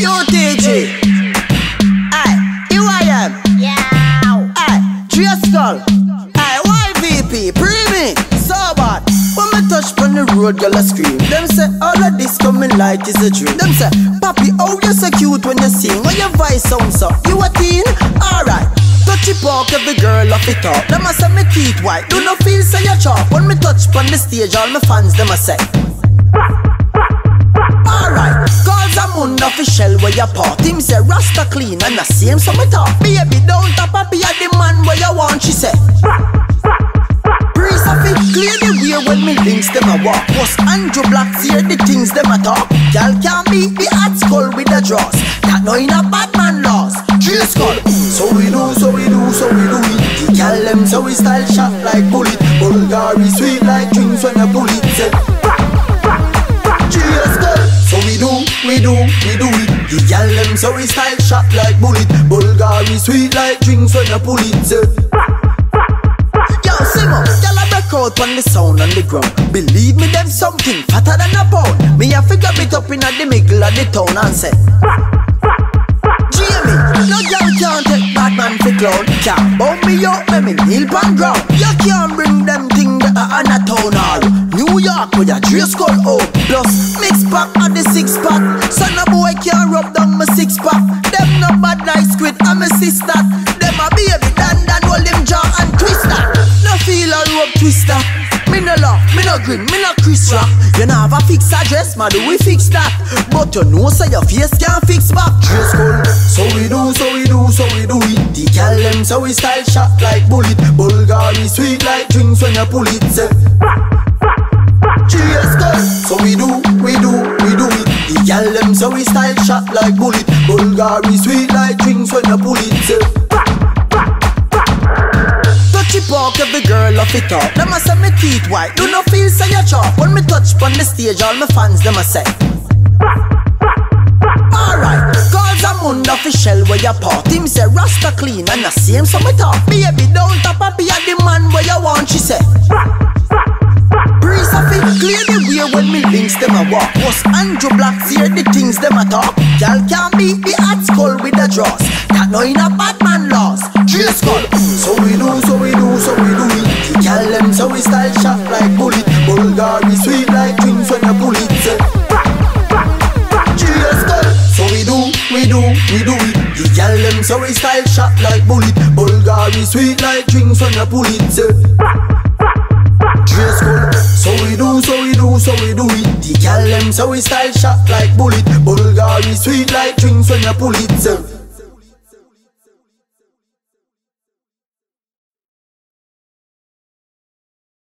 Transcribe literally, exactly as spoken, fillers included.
Yo T G. Aye, here I am. Yeah. Aye, Dre Skull. Aye, Y V P, pre-me. So bad. When me touch on the road, girl I scream. Them say all of this coming like is a dream. Them say, Papi, oh you so cute when you sing. When your voice sounds so, you a teen? Alright. Touchy park, every girl off it up. Them a say me teeth white, do no feel say you chop. When me touch on the stage, all my fans them a say. Alright, cause I'm unofficial where you part. Him say Rasta clean and the same so me talk. Baby don't tap happy at the man where you want, she say. Breeze of it, clear the way when me links them a walk. Was Andrew Black hear the things them a talk. Y'all can't beat the hot skull with the draws. That no in a bad man laws. Dre Skull. So we do, so we do, so we do it. The gal them so we style shot like bullet. Bulgari sweet like drinks when you pull it. Say Dre Skull. So we do, we do, we do it. The gal them so we style shot like bullet. Bulgari sweet like drinks when you pull it. Say yo, Simo, y'all a break out on the sound on the ground. Believe me, them something fatter than a pound. Me a figure it up in the middle of the town and say Jamie, no girl can't take bad man for clown. Can't bump me out, make me kneel pan ground. You can't bring them things that are on a town hall. New York with a Dre Skull out. Plus, mix pack and the six pack. Son of boy can't rub down my six pack. Them no bad like squid, I'm a sister. Them a baby, dan dan hold them jaw and twist that. No feel a rope twister. Me no laugh, me no grin, me no Chris Rock. You know have a fix address, ma do we fix that? But you know so your face can't fix back. Dre Skull. So we do, so we do, so we do it. The gal them so we style shot like bullet. Bulgari sweet like drinks when you pull it. Say Dre Skull. So we do, we do, we do it. The gal them so we style shot like bullet. Bulgari sweet like drinks when you pull it. Say touchy park, every girl off it up. Them a say me teeth white, do no feel say you chop. When me touch on the stage, all my fans them a say alright, cause I'm unofficial where you part. Him say Rasta clean and the same so me talk. Baby don't tap happy at the man where you want, she say Breeze of it, clear the way when me links them a walk. Was Andrew Black hear the things them a talk. Y'all can't beat the hot skull with the draws. That no in a bad man laws. Dre Skull. So we do, so we do, so we do it. The gal them so we style shot like bullet. Bulgari sweet like drinks when you pull it. Say Dre Skull. So we do, we do, we do it. The gal them so we style shot like bullet. Bulgari sweet like drinks when you pull it. Say Dre Skull. So we do, so we do, so we do it. The gal them so we style shot like bullet. Bulgari